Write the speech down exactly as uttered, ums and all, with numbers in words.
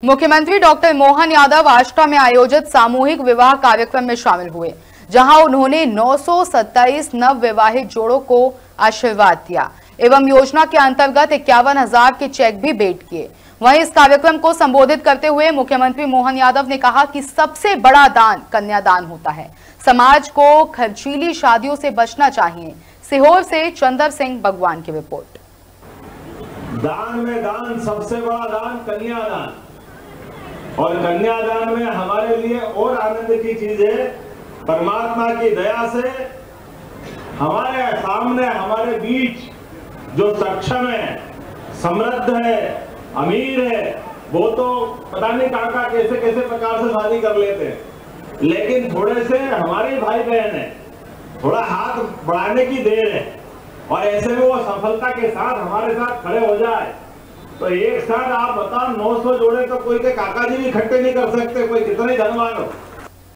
मुख्यमंत्री डॉक्टर मोहन यादव आष्टा में आयोजित सामूहिक विवाह कार्यक्रम में शामिल हुए, जहां उन्होंने नौ सौ सत्ताईस नव विवाहित जोड़ों को आशीर्वाद दिया एवं योजना के अंतर्गत इक्यावन हजार के चेक भी भेंट किए। वहीं इस कार्यक्रम को संबोधित करते हुए मुख्यमंत्री मोहन यादव ने कहा कि सबसे बड़ा दान कन्यादान होता है। समाज को खर्चीली शादियों से बचना चाहिए। सीहोर से चंदर सिंह भगवान की रिपोर्ट। दान में दान, सबसे बड़ा दान कन्यादान, और कन्यादान में हमारे लिए और आनंद की चीज है, परमात्मा की दया से हमारे सामने, हमारे बीच जो सक्षम है, समृद्ध है, अमीर है, वो तो पता नहीं काका कैसे कैसे प्रकार से शादी कर लेते हैं, लेकिन थोड़े से हमारे भाई बहन है, थोड़ा हाथ बढ़ाने की देर है, और ऐसे में वो सफलता के साथ हमारे साथ खड़े हो जाए तो एक साथ आप बताओ नौ सौ जोड़े तो कोई के काका जी भी इकट्ठे नहीं कर सकते, कोई कितने धनवान हो।